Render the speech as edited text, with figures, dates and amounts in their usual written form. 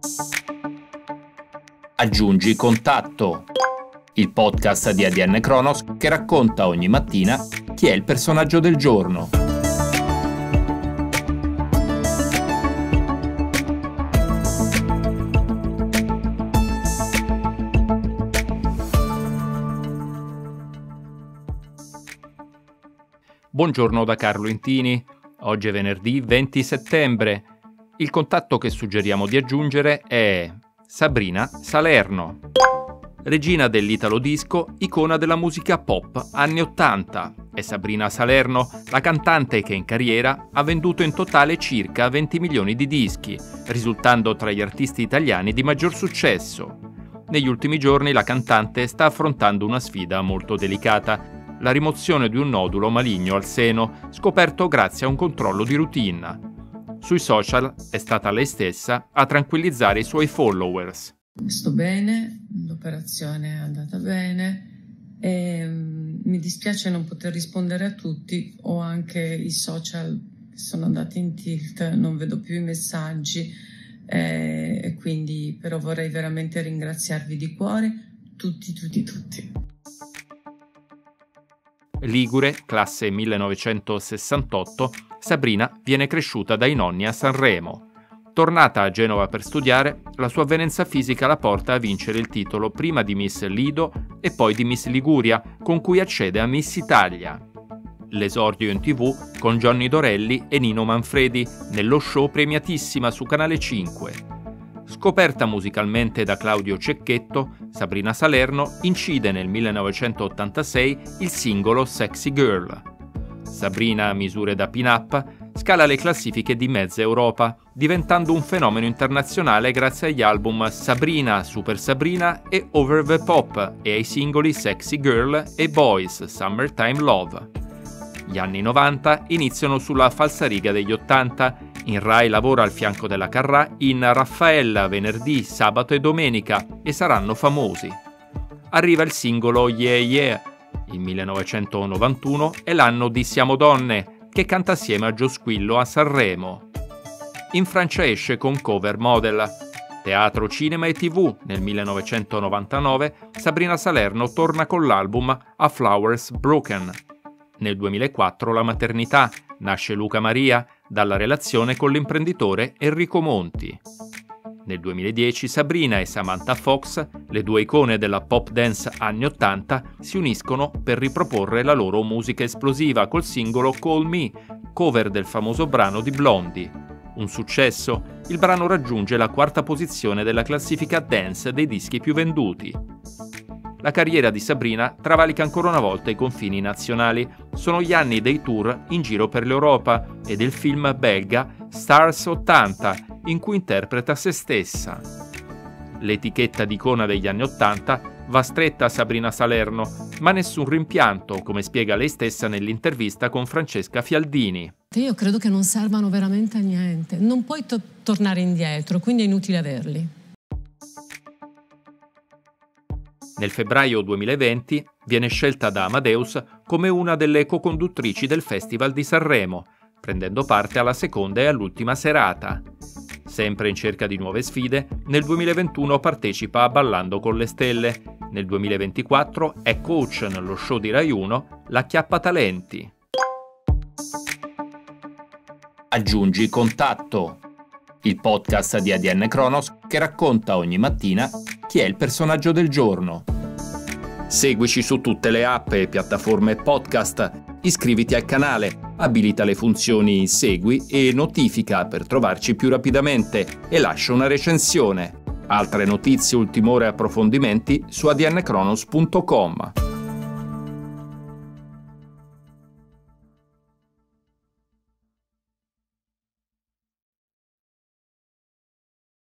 Aggiungi contatto, il podcast di ADN Cronos che racconta ogni mattina chi è il personaggio del giorno. Buongiorno da Carlo Intini. Oggi è venerdì 20 settembre. Il contatto che suggeriamo di aggiungere è Sabrina Salerno. Regina dell'italo disco, icona della musica pop anni 80. È Sabrina Salerno, la cantante che in carriera ha venduto in totale circa 20 milioni di dischi, risultando tra gli artisti italiani di maggior successo. Negli ultimi giorni la cantante sta affrontando una sfida molto delicata: la rimozione di un nodulo maligno al seno, scoperto grazie a un controllo di routine. Sui social è stata lei stessa a tranquillizzare i suoi followers. Sto bene, l'operazione è andata bene e mi dispiace non poter rispondere a tutti. Ho anche i social che sono andati in tilt, non vedo più i messaggi e quindi però vorrei veramente ringraziarvi di cuore tutti. Ligure, classe 1968, Sabrina viene cresciuta dai nonni a Sanremo. Tornata a Genova per studiare, la sua avvenenza fisica la porta a vincere il titolo prima di Miss Lido e poi di Miss Liguria, con cui accede a Miss Italia. L'esordio in TV con Johnny Dorelli e Nino Manfredi nello show Premiatissima su Canale 5. Scoperta musicalmente da Claudio Cecchetto, Sabrina Salerno incide nel 1986 il singolo Sexy Girl. Sabrina, a misure da pin-up, scala le classifiche di mezza Europa, diventando un fenomeno internazionale grazie agli album Sabrina, Super Sabrina e Over the Pop e ai singoli Sexy Girl e Boys, Summertime Love. Gli anni 90 iniziano sulla falsariga degli 80. In Rai lavora al fianco della Carrà in Raffaella venerdì, sabato e domenica e saranno famosi. Arriva il singolo Yeah Yeah. Il 1991 è l'anno di Siamo Donne, che canta assieme a Gio Squillo a Sanremo. In Francia esce con Cover Model. Teatro, cinema e TV. Nel 1999 Sabrina Salerno torna con l'album A Flowers Broken. Nel 2004 la maternità. Nasce Luca Maria dalla relazione con l'imprenditore Enrico Monti. Nel 2010 Sabrina e Samantha Fox, le due icone della pop dance anni 80, si uniscono per riproporre la loro musica esplosiva col singolo Call Me, cover del famoso brano di Blondie. Un successo, il brano raggiunge la quarta posizione della classifica dance dei dischi più venduti. La carriera di Sabrina travalica ancora una volta i confini nazionali. Sono gli anni dei tour in giro per l'Europa e del film belga Stars 80, in cui interpreta se stessa. L'etichetta di icona degli anni 80 va stretta a Sabrina Salerno, ma nessun rimpianto, come spiega lei stessa nell'intervista con Francesca Fialdini. Io credo che non servano veramente a niente. Non puoi tornare indietro, quindi è inutile averli. Nel febbraio 2020 viene scelta da Amadeus come una delle co-conduttrici del Festival di Sanremo, prendendo parte alla seconda e all'ultima serata. Sempre in cerca di nuove sfide, nel 2021 partecipa a Ballando con le Stelle. Nel 2024 è coach nello show di Rai 1 La Chiappa Talenti. Aggiungi contatto, il podcast di ADN Cronos che racconta ogni mattina chi è il personaggio del giorno. Seguici su tutte le app e piattaforme podcast, iscriviti al canale, abilita le funzioni Segui e Notifica per trovarci più rapidamente e lascia una recensione. Altre notizie, ultime ore e approfondimenti su adnkronos.com.